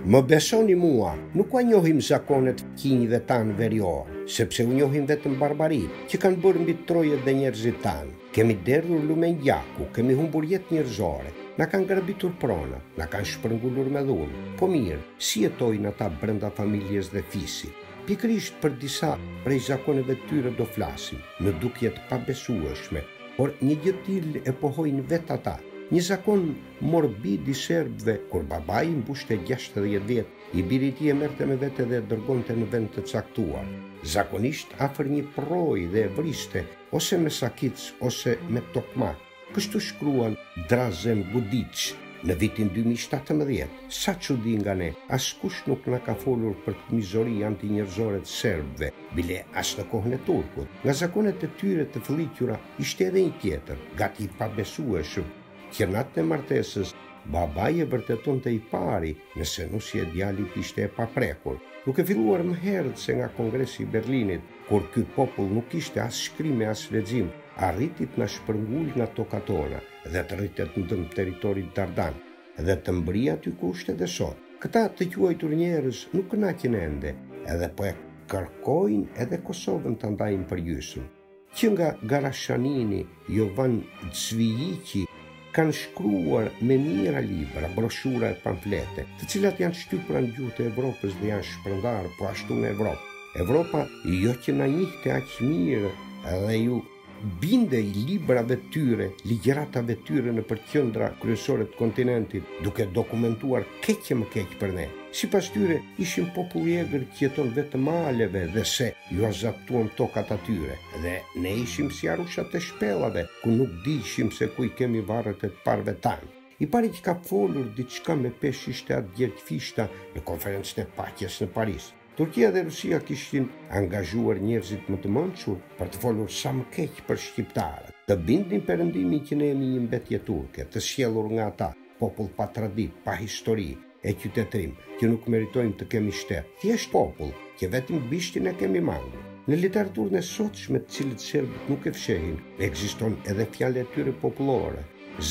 Më besoni mua, nuk ka njohim zakonet kinjve tanë verior, sepse u njohim vetëm barbarit që kanë bërë mbi trojet dhe njerëzit tanë. Kemi derdhur lumen gjaku, kemi humbur jetë njerëzore, na kanë grabitur prona, na kanë shpërngullur me dhunë. Po mirë, si jetojnë ata brenda familjes dhe fisit? Pikrisht për disa prej zakoneve tyre do flasim, në dukjet pabesueshme, por një gjë tillë e pohojnë vetë ata. Një zakon morbid i serbëve, kur babai mbushte 60 vjet, i biri i tij e merrte me vete dhe dërgonte në vend të caktuar. Zakonisht afër një proi dhe e vriste, ose me sakic ose me tokmak. Kështu shkruan Drazen Budic në vitin 2017. Sa çudi nga ne, askush nuk na ka folur për këtë mizori antinjerëzore të serbëve, bile as në kohën e turkut. Nga zakonet e tyre të fëlliqura ishte edhe një tjetër, gati i pabesueshëm. Qenatën e martesës, babai e vërtetonte i pari nëse nusja e djalit ishte e paprekur. Duke filluar më herët se nga Kongresi i Berlinit, kur ky popull nuk ishte as shkrime as lexim, arriti të na shpërngull nga tokat tona dhe të rritet në territorit Dardan dhe të mbri aty kushte dhe sot. Këta të quajtur njerëz nuk kënaqen ende, edhe po e kërkojnë edhe Kosovën të ndajnë për gjysmë. Që nga Garashanini, Jovan Cvijiqi kanë shkruar me mira libra, broshura e pamflete, të cilat janë shtypura në gjuhët e Evropës dhe janë shpërndarë po ashtu në Evropë. Evropa jo që na njihte aq mirë dhe ju binde i librave tyre, ligjëratave tyre në për qendra kryesore të kontinentit, duke dokumentuar keq e më keq për ne. Sipas tyre ishim popull i egër që jeton vetëm maleve dhe se ju azaptuan tokat atyre, dhe ne ishim si arushat e shpellave, ku nuk dishim se ku i kemi varret e të parve tanë. I pari që ka folur diçka me pesh ishte atë Gjergj Fishta në konferencën e paqes në Paris. Turqia dhe Rusia kishin angazhuar njerëzit më të mençur për të folur sa më keq për shqiptarët. Të bindin perëndimin që ne jemi një mbetje turke, të sjellur nga ata, popull pa traditë, pa histori e qytetërim, që nuk meritojmë të kemi shtet. Thjesht popull që vetëm bishtin e kemi mangur. Në literaturën e sotshme të cilët serbët nuk e fshehin, ekziston edhe fjalë e tyre popullore,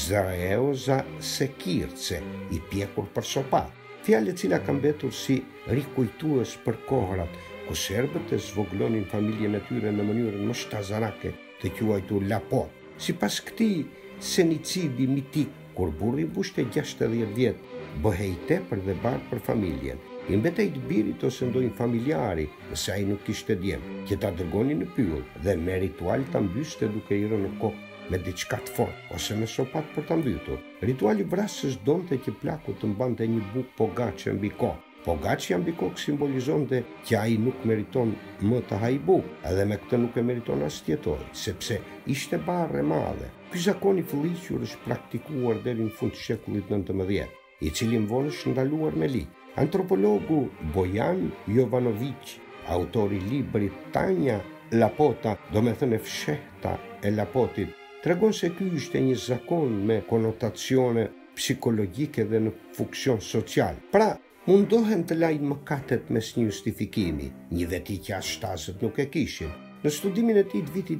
Zraeoza Sekirce, i pjekur për sopat. Fjalë e cila ka mbetur si rikujtues për kohërat ku serbët e zvoglonin familjen e tyre në mënyrën më shtazarake të quajtur lapot. Sipas këtij senicidi mitik, kur burri mbushte 60 vjet, bëhej tepër dhe barë për familjen. I mbetej të birit ose ndonjë familjari, nëse ai nuk kishte djem, që ta dërgonin në pyll dhe me ritual ta mbyste duke i rënë në kokë me diçka të fortë ose me sopat për ta mbytur. Rituali vrasjes donte që plaku të mbante një bukë pogaçe mbi kokë. Pogaçja mbi kokë simbolizonte që ai nuk meriton më të haj bukë, edhe me këtë nuk e meriton as të jetojë, sepse ishte barre e madhe. Ky zakon i fëlliqur është praktikuar deri në fund të shekullit 19, i cili më vonë është ndaluar me ligj. Antropologu Bojan Jovanović, autori i librit Tanja Lapota, domethënë e fshehta e Lapotit, tregon se ky ishte një zakon me konotacione psikologjike dhe në funksion social. Pra, mundohen të lajnë mëkatet mes një justifikimi, një veti që as shtazët nuk e kishin. Në studimin e tij të vitit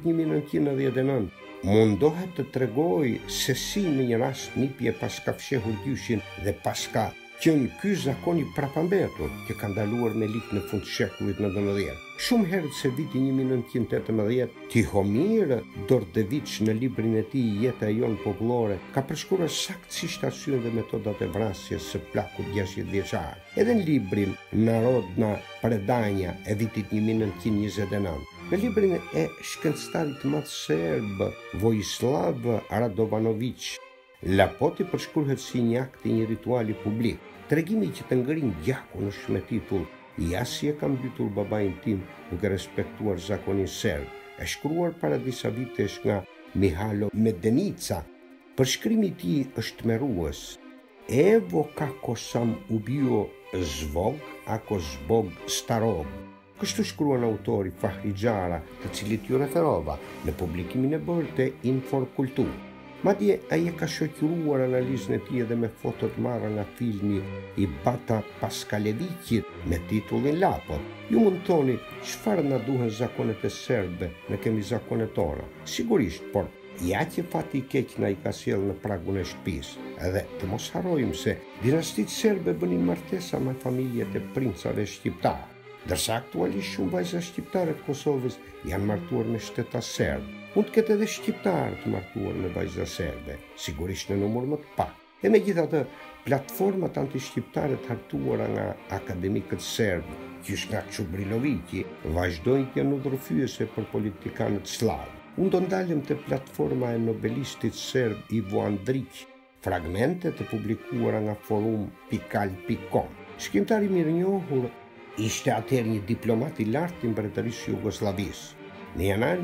1999, mundohet të tregoj se si në një rast nipje pas ka fshehur gjyshin dhe pas ka qenë ky zakon i prapambetur që ka ndaluar me ligj në fund të shekullit 19. Shumë herët se viti 1918, Tihomir Dordevic në librin e tij Jeta e jon popullore ka përshkruar saktësisht arsyen dhe metodat e vrasjes së plakut 60 vjeçar. Edhe në librin Narodna Predanja e vitit 1929, në librin e shkencëtarit të madh serb Vojislav Radovanović, Lapoti përshkruhet si një akt i një rituali publik. Tregimi që të ngrin gjakun është me titull "Ja si e kam mbytur babain tim duke respektuar zakonin serb", e shkruar para disa vitesh nga Mihajlo Medenica. Përshkrimi i tij është tmerrues. Evo kako sam ubio zvog ako zbog starog. Kështu shkruan autori Fahri Xhara, të cilit ju referova në publikimin e bërë te Inforkultur. Madje ai e ka shoqëruar analizën e tij edhe me fotot marra nga filmi i Bata Paskalevićit me titullin Lapot. Ju mund thoni, çfarë na duhen zakonet e serbëve, ne kemi zakonet tona. Sigurisht, por ja që fati I keq na I ka sjell në pragun e shtëpisë, edhe të mos harrojmë se dinastitë serbe bënin martesa me familjet e princave shqiptar, ndërsa aktualisht shumë vajza shqiptare të Kosovës janë martuar me shtetas serb. Mund të ketë edhe shqiptarë të martuar me vajza serbe, sigurisht në numër më të pak. E megjithatë, platformat anti-shqiptare të hartuara nga akademikët serbë, qysh nga Çubriloviqi, vazhdojnë të janë udhërfyese për politikanët slavë. Unë do ndalem të platforma e nobelistit serb Ivo Andrić, fragmente të publikuara nga forum.pikal.com. Shkrimtari mirënjohur ishte atëherë një diplomat I lartë I Mbretërisë Jugosllavisë. Në janar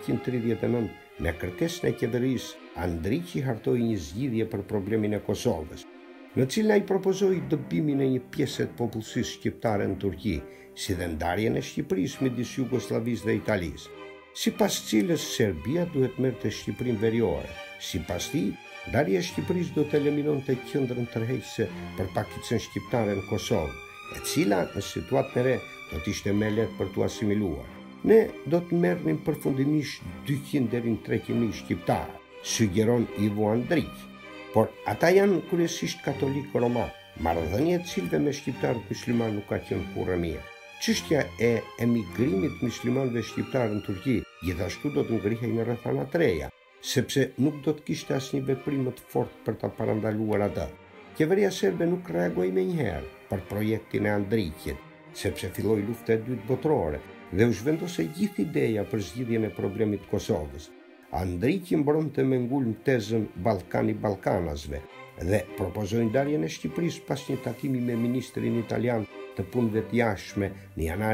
1939, me kërkesën e qeverisë, Andrići hartoi një zgjidhje për problemin e Kosovës, në cilën ai propozoi dëbimin e një pjese të popullsisë shqiptare në Turqi, si dhe ndarjen e Shqipërisë midis Jugosllavisë dhe Italisë, sipas cilës Serbia duhet merrte Shqipërinë veriore. Sipas tij, ndarja e Shqipërisë do të eliminonte qendrën tërheqëse për pakicën shqiptare në Kosovë, e cila në situatën e re do të ishte më lehtë për t'u asimiluar. Ne do të merrnim përfundimisht 200 deri në 300.000 shqiptarë, sugjeron Ivo Andrić, por ata janë kryesisht katolikë roman, marrëdhënie e cilëve me shqiptarët musliman nuk ka qenë kurrë mirë. Çështja e emigrimit muslimanëve shqiptarë në Turqi gjithashtu do të ngrihej në rrethana të reja, sepse nuk do të kishte asnjë veprim më të fortë për ta parandaluar atë. Qeveria serbe nuk reagoi menjëherë për projektin e Andrićit, sepse filloi lufta e dytë botërore dhe u zhvendose gjithë ideja për zgjidhjen e problemit të Kosovës. Andrići mbronte me ngulm tezën Ballkani Ballkanasve dhe propozoi ndarjen e Shqipërisë pas një takimi me ministrin italian të punëve të jashtme në janar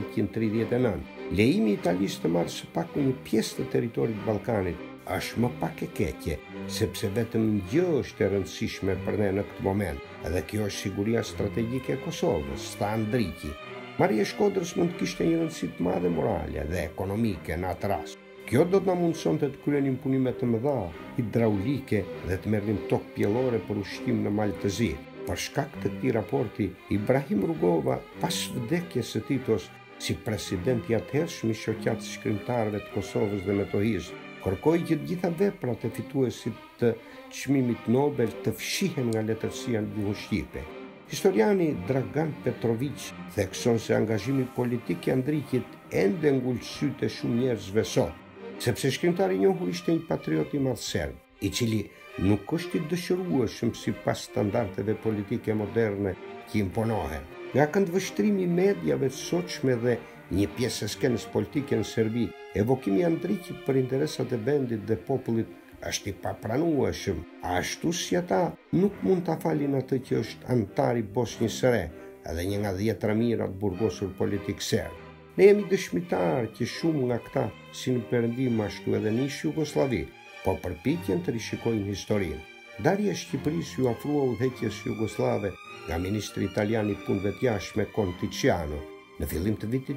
1939. Lejimi I Italisë të marrë së paku një pjesë të territorit të Ballkanit është më pak e keqe, sepse vetëm një gjë është e rëndësishme për ne në këtë moment, edhe kjo është siguria strategjike e Kosovës, tha Andrići. Marrja e Shkodrës mund të kishte një rëndësi të madhe morale dhe ekonomike në atë rast. Kjo do të na mundsonte të kryenim punime të mëdha, hidraulike dhe të merrnim tokë pjellore për ushqim në Mal të Zi. Për shkak të këtij raporti, Ibrahim Rugova, pas vdekjes së Titos, si president I atëhershëm I shoqatës shkrimtarëve të Kosovës dhe Metohizë, kërkoi që të gjitha veprat e fituesit të çmimit Nobel të fshihen nga letërsia në gjuhën shqipe. Historiani Dragan Petrović thekson se angazhimi politik I Andrićit ende ngul sytë e shumë njerëzve sot, sepse shkrimtari I njohur ishte një patriot I madh serb, I cili nuk është I dëshirueshëm sipas standardeve politike moderne që imponohen. Nga këndvështrimi I medjave të sotshme dhe një pjesë e skenës politike në Serbi, evokimi I Andrićit për interesat e vendit dhe popullit është I papranueshëm, ashtu si ata nuk mund ta falin atë që është antar I Bosnjës së Re, edhe një nga 10 mirat burgosur politik serb. Ne jemi dëshmitar që shumë nga këta, si në perëndim ashtu edhe në Jugosllavi, po përpiqen të rishikojnë historinë. Ndarja e Shqipërisë ju ofrua udhëheqjes jugoslave nga ministri italian I punëve të jashtme Conticciano në fillim të vitit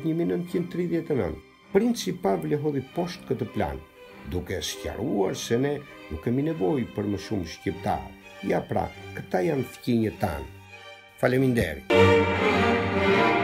1939. Princi Pavle hodhi poshtë këtë plan, duke sqaruar se ne nuk kemi nevojë për më shumë shqiptarë. Ja pra, këta janë fqinjet tanë. Faleminderit.